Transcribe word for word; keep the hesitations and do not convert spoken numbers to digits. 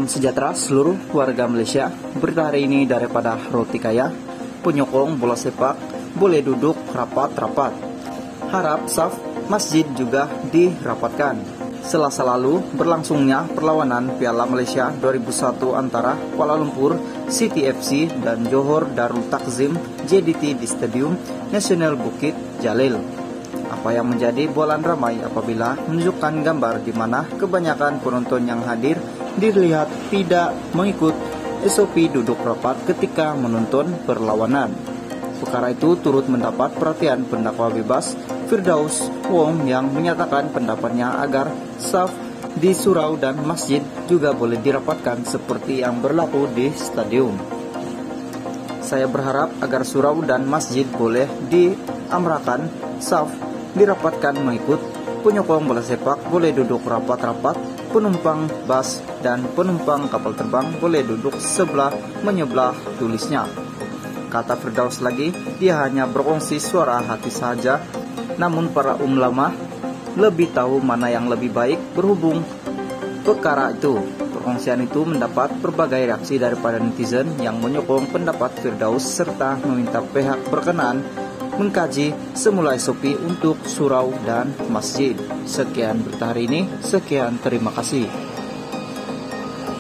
Salam sejahtera seluruh warga Malaysia. Berita hari ini daripada Roti Kaya. Penyokong bola sepak boleh duduk rapat-rapat. Harap saf masjid juga dirapatkan. Selasa lalu berlangsungnya perlawanan Piala Malaysia dua ribu satu antara Kuala Lumpur City F C dan Johor Darul Takzim J D T di Stadium Nasional Bukit Jalil. Apa yang menjadi bualan ramai apabila menunjukkan gambar di mana kebanyakan penonton yang hadir dilihat tidak mengikut S O P duduk rapat ketika menonton perlawanan. Perkara itu turut mendapat perhatian pendakwa bebas Firdaus Wong yang menyatakan pendapatnya agar saf di surau dan masjid juga boleh dirapatkan seperti yang berlaku di stadium. Saya berharap agar surau dan masjid boleh diamrakan, saf dirapatkan mengikut, penyokong bola sepak boleh duduk rapat-rapat, penumpang bus dan penumpang kapal terbang boleh duduk sebelah menyebelah, tulisnya. Kata Firdaus lagi, dia hanya berkongsi suara hati saja, namun para ulama lebih tahu mana yang lebih baik berhubung perkara itu. Perkongsian itu mendapat berbagai reaksi daripada netizen yang menyokong pendapat Firdaus serta meminta pihak berkenaan mengkaji semula S O P untuk surau dan masjid. Sekian berita hari ini, sekian terima kasih.